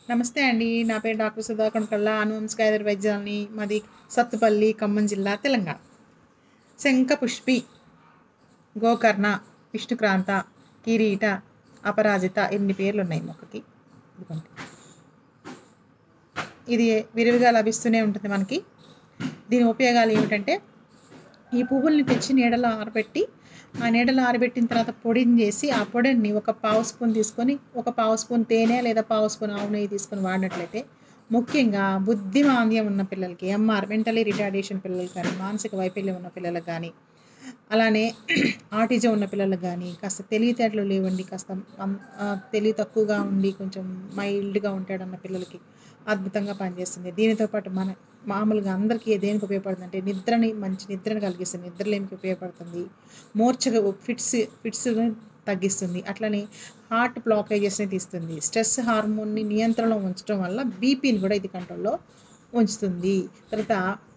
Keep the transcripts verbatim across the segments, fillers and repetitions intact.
నమస్తే అండి. నా పేరు డాక్టర్ సుధా కొనకళ్ళ. అనువంశిక ఆయుర్వేదాన్ని మాది సత్తుపల్లి, ఖమ్మం జిల్లా, తెలంగాణ. శంఖపుష్పి, గోకర్ణ, విష్ణుక్రాంత, కిరీట, అపరాజిత ఎన్ని పేర్లున్నాయి మొక్కకి. ఇదిగోండి. ఇది విరివిగా లభిస్తూనే ఉంటుంది మనకి. దీని ఉపయోగాలు ఏమిటంటే, ఈ పువ్వుల్ని తెచ్చి నీడలో ఆరబెట్టి, ఆ నీడలో ఆరబెట్టిన తర్వాత పొడిని చేసి, ఆ పొడిని ఒక పావు స్పూన్ తీసుకొని, ఒక పావు స్పూన్ తేనె లేదా పావు స్పూన్ ఆవు నెయ్యి తీసుకొని వాడినట్లయితే, ముఖ్యంగా బుద్ధిమాంద్యం ఉన్న పిల్లలకి, ఎంఆర్ మెంటలీ రిటార్డేషన్ పిల్లలకి కానీ, మానసిక వైఫల్యం ఉన్న పిల్లలకు కానీ, అలానే ఆటిజం ఉన్న పిల్లలకు కానీ, కాస్త తెలివితేటలు లేవండి, కాస్త తెలివి తక్కువగా ఉండి కొంచెం మైల్డ్గా ఉంటాడన్న పిల్లలకి అద్భుతంగా పనిచేస్తుంది. దీనితో పాటు మన మామూలుగా అందరికీ దేనికి ఉపయోగపడుతుంది అంటే, నిద్రని మంచి నిద్రను కలిగిస్తుంది, నిద్రలేమికి ఉపయోగపడుతుంది, మూర్ఛగా ఫిట్స్ ఫిట్స్ తగ్గిస్తుంది, అట్లనే హార్ట్ బ్లాకేజెస్ని తీస్తుంది, స్ట్రెస్ హార్మోన్ని నియంత్రణలో ఉంచడం వల్ల బీపీని కూడా ఇది కంట్రోల్లో ఉంచుతుంది. తర్వాత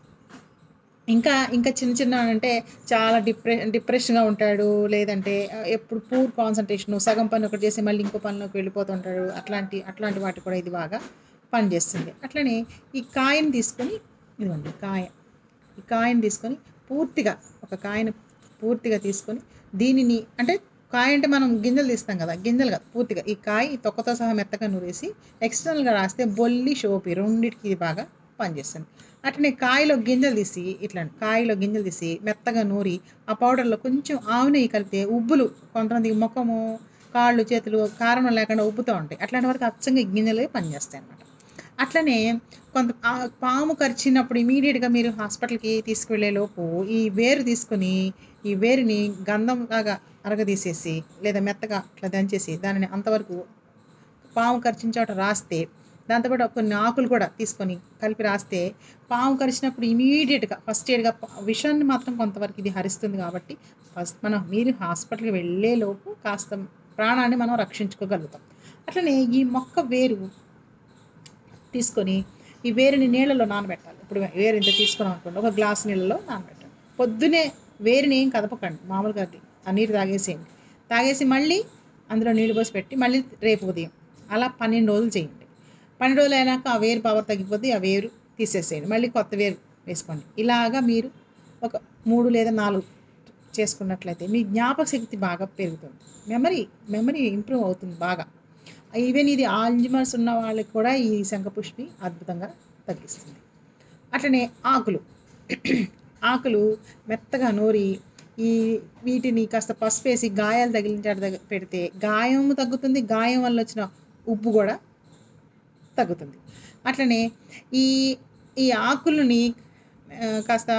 ఇంకా ఇంకా చిన్న చిన్న అంటే చాలా డిప్రె డిప్రెషన్గా ఉంటాడు, లేదంటే ఎప్పుడు పూర్ కాన్సన్ట్రేషను, సగం పని ఒకటి చేసి మళ్ళీ ఇంకో పనిలోకి వెళ్ళిపోతుంటాడు, అట్లాంటి అట్లాంటి వాటి కూడా ఇది బాగా పనిచేస్తుంది. అట్లనే ఈ కాయని తీసుకొని, ఇదిగోండి కాయ, ఈ కాయని తీసుకొని పూర్తిగా ఒక కాయను పూర్తిగా తీసుకొని దీనిని అంటే కాయ అంటే మనం గింజలు తీస్తాం కదా, గింజలు కదా పూర్తిగా ఈ కాయ ఈ తొక్కతో సహా మెత్తగా నూరేసి ఎక్స్టర్నల్గా రాస్తే బొల్లి షోపి రెండింటికి ఇది బాగా పనిచేస్తుంది. అట్లనే కాయలో గింజలు తీసి ఇట్లా కాయలో గింజలు తీసి మెత్తగా నూరి ఆ పౌడర్లో కొంచెం ఆవు నెయ్యి కలిపితే ఉబ్బులు కొంతమంది ముఖము, కాళ్ళు, చేతులు కారణం లేకుండా ఉబ్బుతూ ఉంటాయి, అట్లాంటి వరకు అచ్చంగా గింజలే పనిచేస్తాయి అన్నమాట. అట్లనే కొంత పాము కరిచినప్పుడు ఇమీడియట్గా మీరు హాస్పిటల్కి తీసుకువెళ్ళే లోపు ఈ వేరు తీసుకొని ఈ వేరుని గంధం లాగా అరగదీసేసి లేదా మెత్తగా అట్లా దంచేసి దానిని అంతవరకు పాము కరిచిన చోట రాస్తే, దాంతోపాటు కొన్ని ఆకులు కూడా తీసుకొని కలిపి రాస్తే పాము కరిచినప్పుడు ఇమీడియట్గా ఫస్ట్ ఎయిడ్గా విషాన్ని మాత్రం కొంతవరకు ఇది హరిస్తుంది. కాబట్టి ఫస్ట్ మనం మీరు హాస్పిటల్కి వెళ్ళేలోపు కాస్త ప్రాణాన్ని మనం రక్షించుకోగలుగుతాం. అట్లనే ఈ మొక్క వేరు తీసుకొని ఈ వేరుని నీళ్ళలో నానబెట్టాలి. ఇప్పుడు వేరు ఇంత తీసుకున్నాం అనుకోండి, ఒక గ్లాస్ నీళ్ళలో నానబెట్టాలి. పొద్దునే వేరుని ఏం కదపకండి, మామూలుగా ఆ నీరు తాగేసేయండి. తాగేసి మళ్ళీ అందులో నీళ్ళు పోసి పెట్టి మళ్ళీ రేపు ఉదయం అలా పన్నెండు రోజులు చేయండి. పన్నెండు రోజులు అయినాక ఆ వేరు పవర్ తగ్గిపోద్ది, ఆ వేరు తీసేసేయండి, మళ్ళీ కొత్త వేరు వేసుకోండి. ఇలాగా మీరు ఒక మూడు లేదా నాలుగు చేసుకున్నట్లయితే మీ జ్ఞాపక శక్తి బాగా పెరుగుతుంది, మెమరీ మెమరీ ఇంప్రూవ్ అవుతుంది బాగా. ఈవెన్ ఇది ఆల్జిమర్స్ ఉన్న వాళ్ళకి కూడా ఈ శంఖపుష్పి అద్భుతంగా తగ్గిస్తుంది. అట్లనే ఆకులు ఆకులు మెత్తగా నూరి ఈ వీటిని కాస్త పసుపు వేసి గాయాలు తగిలించాడు దగ్గర పెడితే గాయం తగ్గుతుంది, గాయం వల్ల వచ్చిన ఉప్పు కూడా తగ్గుతుంది. అట్లనే ఈ ఈ ఆకులని కాస్త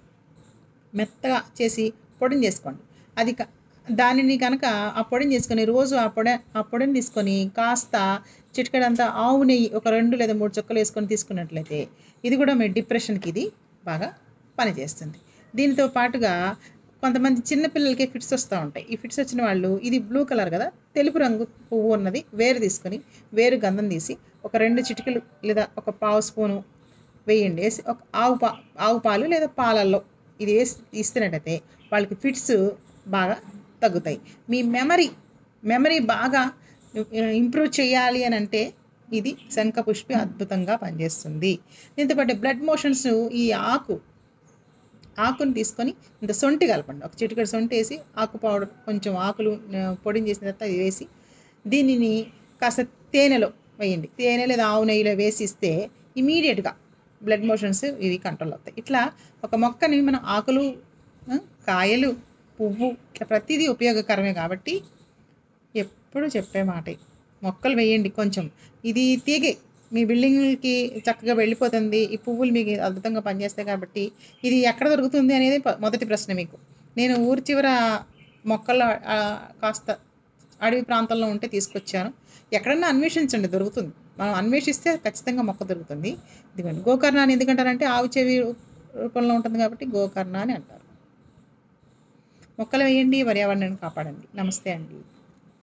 మెత్తగా చేసి పొడిని చేసుకోండి. అది దానిని కనుక ఆ పొడిని చేసుకొని రోజు ఆ పొడి ఆ పొడిని తీసుకొని కాస్త చిటికెడంతా ఆవు నెయ్యి ఒక రెండు లేదా మూడు చుక్కలు వేసుకొని తీసుకున్నట్లయితే ఇది కూడా మీ డిప్రెషన్కి ఇది బాగా పనిచేస్తుంది. దీనితో పాటుగా కొంతమంది చిన్నపిల్లలకి ఫిట్స్ వస్తూ ఉంటాయి. ఈ ఫిట్స్ వచ్చిన వాళ్ళు, ఇది బ్లూ కలర్ కదా, తెలుపు రంగు పువ్వు ఉన్నది వేరు తీసుకొని వేరు గంధం తీసి ఒక రెండు చిటికలు లేదా ఒక పావు స్పూను వేయండి. వేసి ఒక ఆవు పా ఆవు పాలు లేదా పాలల్లో ఇది వేసి ఇస్తున్నట్టయితే వాళ్ళకి ఫిట్స్ బాగా తగ్గుతాయి. మీ మెమరీ మెమరీ బాగా ఇంప్రూవ్ చేయాలి అని అంటే ఇది శంఖపుష్పి అద్భుతంగా పనిచేస్తుంది. దీంతోపాటు బ్లడ్ మోషన్స్, ఈ ఆకు ఆకుని తీసుకొని ఇంత సొంటి కలపండి, ఒక చిటికెడు సొంటి వేసి ఆకు పౌడర్ కొంచెం ఆకులు పొడిని చేసిన తర్వాత అది వేసి దీనిని కాస్త తేనెలో వేయండి, తేనె లేదా ఆవు నెయ్యిలో వేసి ఇస్తే ఇమీడియట్గా బ్లడ్ మోషన్స్ ఇవి కంట్రోల్ అవుతాయి. ఇట్లా ఒక మొక్కని మనం ఆకులు, కాయలు, పువ్వు ఇట్లా ప్రతిదీ ఉపయోగకరమే. కాబట్టి ఎప్పుడు చెప్పే మాట, మొక్కలు వేయండి. కొంచెం ఇది తీగే మీ బిల్డింగ్కి చక్కగా వెళ్ళిపోతుంది, ఈ పువ్వులు మీకు అద్భుతంగా పనిచేస్తాయి. కాబట్టి ఇది ఎక్కడ దొరుకుతుంది అనేది మొదటి ప్రశ్న మీకు. నేను ఊరి చివర మొక్కల్లో కాస్త అడవి ప్రాంతంలో ఉంటే తీసుకొచ్చాను, ఎక్కడన్నా అన్వేషించండి, దొరుకుతుంది. మనం అన్వేషిస్తే ఖచ్చితంగా మొక్క దొరుకుతుంది. ఇదిగోండి గోకర్ణ అని ఎందుకంటారంటే ఆవు చెవి రూపంలో ఉంటుంది కాబట్టి గోకర్ణ అని అంటారు. మొక్కలు వేయండి, పర్యావరణాన్ని కాపాడండి. నమస్తే అండి.